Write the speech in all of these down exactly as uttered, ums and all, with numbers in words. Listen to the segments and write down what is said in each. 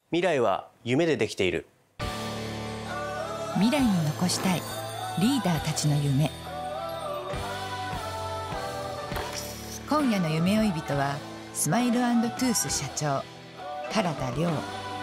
未来は夢でできている。 未来に残したいリーダーたちの夢。今夜の夢追い人はスマイル&トゥース社長原田亮。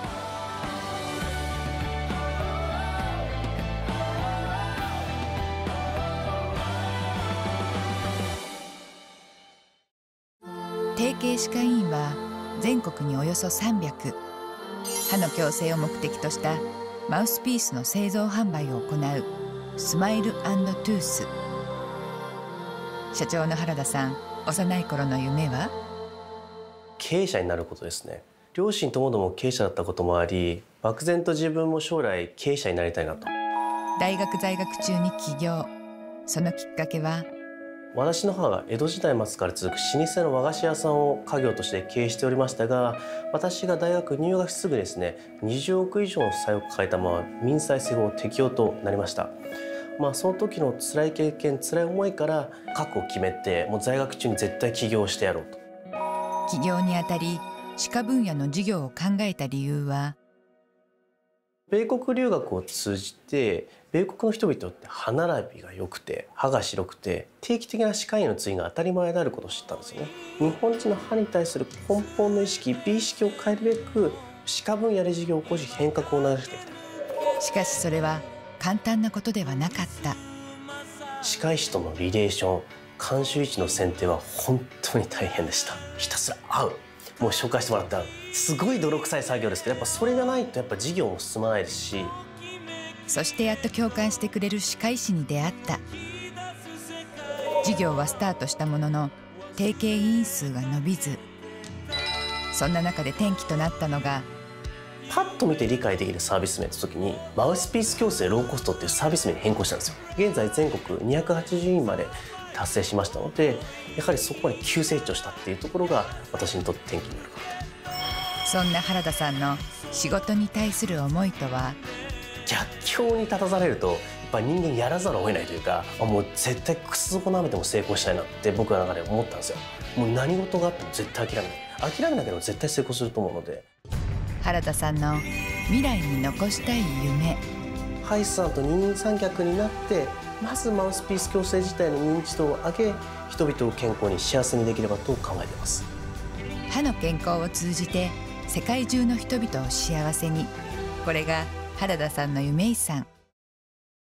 提携歯科医院は全国におよそさんびゃく。歯の矯正を目的としたマウスピースの製造販売を行うスマイル&トゥース。社長の原田さん、幼い頃の夢は経営者になることですね。両親ともども経営者だったこともあり、漠然と自分も将来経営者になりたいなと。 大学在学中に起業。そのきっかけは私の母が江戸時代末から続く老舗の和菓子屋さんを家業として経営しておりましたが、私が大学入学すぐですね、にじゅうおく以上の負債を抱えたまま民済政法適用となりました。まあその時の辛い経験、辛い思いから覚悟を決めて、もう在学中に絶対起業してやろうと。 起業にあたり歯科分野の事業を考えた理由は、 米国留学を通じて米国の人々って歯並びが良くて歯が白くて定期的な歯科医の通院が当たり前であることを知ったんですよね。日本人の歯に対する根本の意識、美意識を変えるべく歯科分野で事業を起こし変革を促してきた。 しかしそれは簡単なことではなかった。 歯科医師とのリレーション、監修医師の選定は本当に大変でした。ひたすら会う、もう紹介してもらったすごい泥臭い作業ですけど、やっぱそれがないとやっぱ事業も進まないですし。 そしてやっと共感してくれる歯科医師に出会った。事業はスタートしたものの提携医院数が伸びず、そんな中で転機となったのが、 パッと見て理解できるサービス名の時にマウスピース矯正ローコストっていうサービス名に変更したんですよ。現在全国にひゃくはちじゅういんまで達成しましたので、やはりそこまで急成長したっていうところが私にとって転機になるかなと。 そんな原田さんの仕事に対する思いとは。 逆境に立たされるとやっぱり人間やらざるを得ないというか、もう絶対靴底舐めても成功したいなって僕の中で思ったんですよ。もう何事があっても絶対諦めない、諦めなければ絶対成功すると思うので。 原田さんの未来に残したい夢。 歯医者さんと二人三脚になってまずマウスピース矯正自体の認知度を上げ、人々を健康に幸せにできればと考えています。 歯の健康を通じて世界中の人々を幸せに。これが原田さんの夢遺産。